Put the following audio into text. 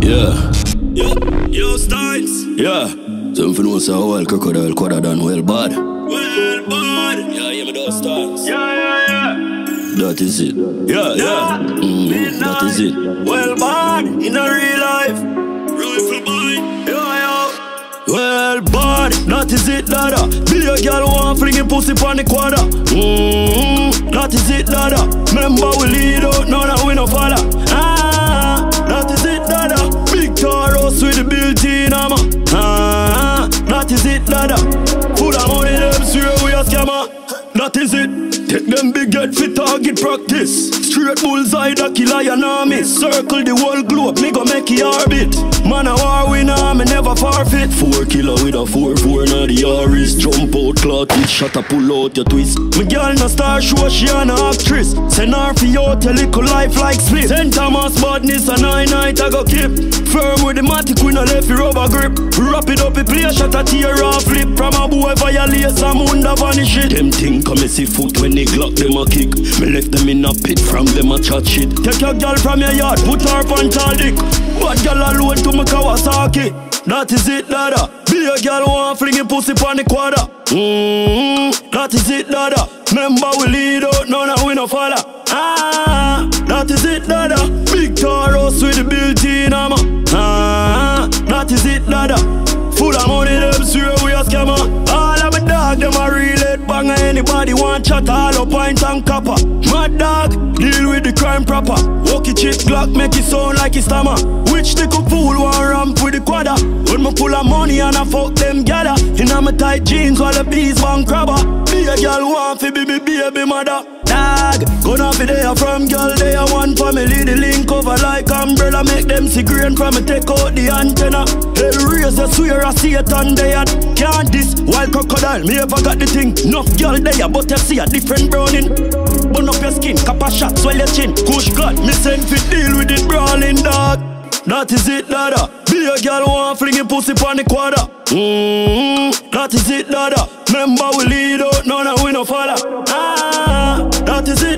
Yeah. Yo, Steins. Yeah. Something know say well crocodile quadder than well bad. Well bad. Yeah, hear me those Steins. Yeah. That is it. Yeah. That is it. Well bad in a real life. Rifle boy. Yo. Well bad, that is it, dada. Be a girl want flinging pussy pon the quadder. That is it, dada. Remember we lead out, now that we no follow. That is it, dada. Big Taurus with the built-in armor. That is it, dada. Put a money them swear we a scammer. That is it. Take them big head for target practice. Straight bullseye that kill lion army. Circle the whole globe, me go make it orbit. Man a war winner, me never forfeit. 4 killer with a 4-4 now the Aris. Jump out, clot it, shut up, pull out your twist. Me girl no star show, she an actress. Send her for you, tell little life like split. St. Thomas badness a 9 night I go keep. Firm with the matic, we no left the rubber grip. Wrap it up, it play, shut a tear off flip. From a boy violate, some under vanish it. Them thing come and see foot when they glock them a kick. Me left them in a pit, from them a chat shit. Take your girl from your yard, put her on tall dick. Bad girl alone to me Kawasaki. That is it, dada. Be a girl want flinging pussy pon the quadder. That is it, dada. Remember we lead out, now that we no follow. That is it, dada. Big Taurus with the built-in armor. That is it, dada. Full of money, them swear we a scammer. All of my dog, them a real head banger. Anybody want chat, all up pint and copper. Mad dog, deal with the crime proper. Walkie chip Glock, make it sound like it's stammer. Which little fool want ramp with the quadder? When me pull of money and I fuck them gather. In my tight jeans while the bees one crabber. Be a girl want fi be me baby mother. Dog, gonna be there from girl, they are one family. The link over like umbrella, make them see green from me take out the antenna. Hell raise, I swear I see it on they had. Can't this wild crocodile, me ever got the thing. Enough girl there, but you see a different browning. Burn up your skin, cap a shot, swell your chin. Kush God, me send fi deal with it brawling dog. That is it, dada. Be a girl want flinging pussy pon the quadder. That is it, dada. Remember we lead out, now that we no follow. That is it.